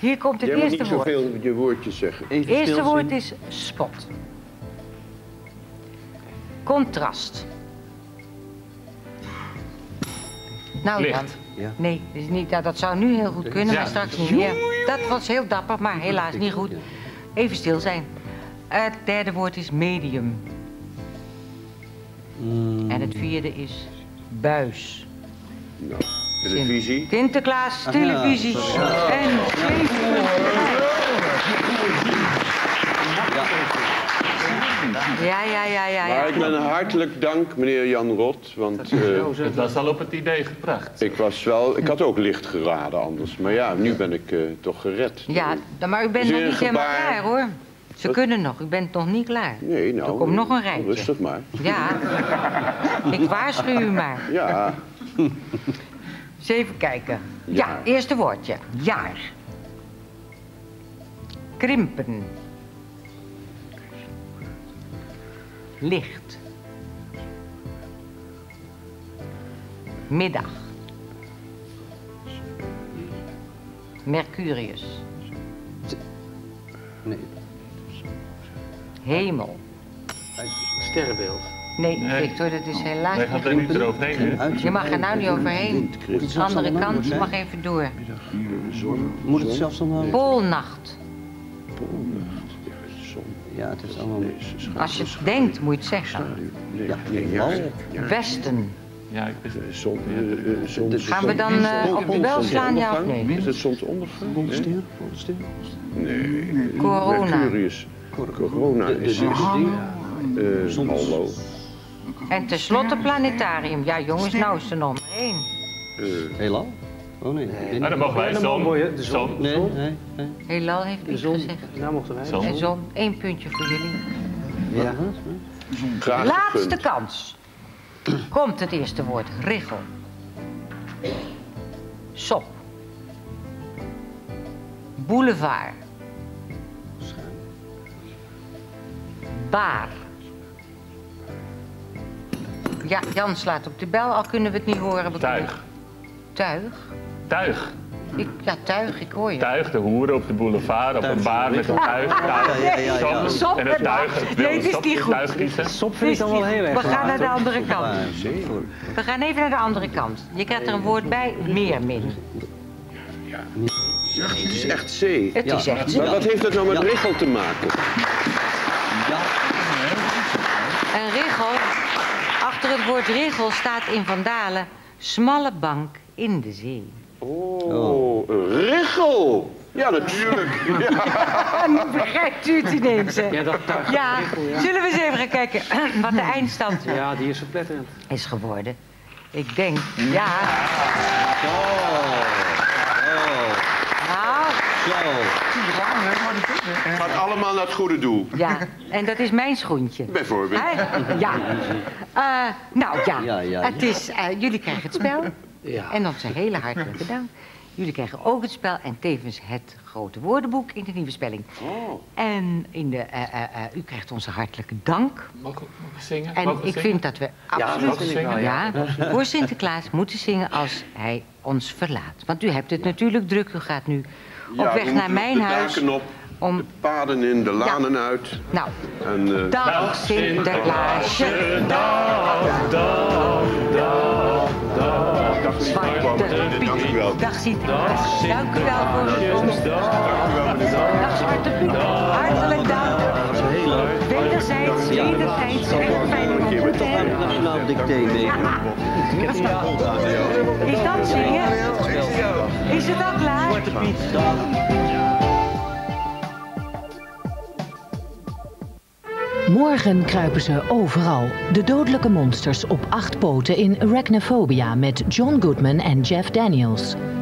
Hier komt het Jij moet eerste niet woord. zoveel je woordjes zeggen. Het eerste woord is spot. Contrast. Nou Jan. Ja. Nee, dat, is niet, dat zou nu heel goed kunnen, maar straks niet meer. Dat was heel dapper, maar helaas niet goed. Even stil zijn. Het derde woord is medium. En het vierde is buis. Nou, televisie. Sinterklaas, televisie. En 7. Ja. Maar ik ben hartelijk dank, meneer Jan Rot, want Het was al op het idee gebracht. ik had ook licht geraden anders. Maar ja, nu ben ik toch gered. Ja, maar u bent nog niet helemaal klaar, hoor. Ze kunnen nog, u bent nog niet klaar. Nee, nou. Er komt nog een rijtje. Rustig maar. Ja, ik waarschuw u maar. Ja. Eens even kijken. Ja, eerste woordje. Jaar. Krimpen. Licht. Middag. Mercurius. Nee. Hemel. Sterrenbeeld. Nee, Victor, dat is helaas Wij gaan niet er goed. niet eroverheen, hè? Je mag er nou niet overheen. De andere kant, je mag even door. Moet het zelfs dan houden? Poolnacht. Ja, het is allemaal... Als je het denkt, moet je het zeggen. Westen. Ja, ik wist het. Gaan we dan op de bel slaan, ja of nee? Is het zonsondergang? Bolster? Nee. Corona. Mercurius. Corona is hallo. En tenslotte planetarium. Ja, jongens, nou is er nog maar één. Heelal? Oh nee. Maar dan mogen wij De zon. zon. Nee. Heelal heeft niet gezegd. Nou mochten wij. Zon. En zon, 1 puntje voor jullie. Ja. Graag Laatste gegund. kans. Komt het eerste woord. Richel. Sop. Boulevard. Baar. Ja, Jan slaat op de bel, al kunnen we het niet horen. Tuig. Tuig? Tuig. Tuig, ik hoor je. Tuig, de hoeren op de boulevard, op een bar met een tuig. Sop En het tuig. Nee, het is niet goed. Tuig kiezen. Sop vind ik dan wel heel erg. We gaan naar de andere kant. We gaan even naar de andere kant. Je krijgt er een woord bij, meermin. Het is echt zee. Het is echt Maar zo. wat heeft dat nou met Richel te maken? En Richel, achter het woord Richel staat in Van Dalen, smalle bank in de zee. Oh, Richel! Ja, natuurlijk. Ja. Nu begrijpt u het ineens, hè? Ja, dat tuig. Ja, zullen we eens even gaan kijken wat de eindstand Ja, die is verpletterend. is geworden. Ik denk, ja. Nou, Het gaat allemaal naar het goede doel. ja, en dat is mijn schoentje. Bijvoorbeeld. Hè? Ja. Nou ja, Ja. het is, jullie krijgen het spel. Ja. En onze hele hartelijke dank. Jullie krijgen ook het spel en tevens het grote woordenboek in de nieuwe spelling. En u krijgt onze hartelijke dank. Mogen we zingen? En ik vind dat we absoluut vind ik wel, ja. voor Sinterklaas moeten zingen als hij ons verlaat. Want u hebt het natuurlijk druk. U gaat nu op Ja, weg we naar moeten mijn de huis. daken op, Om... de paden in, de lanen uit. Nou, En, dag Sinterklaasje. Zwarte Dank u wel. Piet. Dag Sinterklaas. Dank u wel voor uw komst. Dag Zwarte Piet. Hartelijk dank. Wederzijds, wederzijds. En fijne ontmoeten. Nationaal dicté mee. Is dat zingen? Is het al klaar? Morgen kruipen ze overal. De dodelijke monsters op 8 poten in Arachnophobia met John Goodman en Jeff Daniels.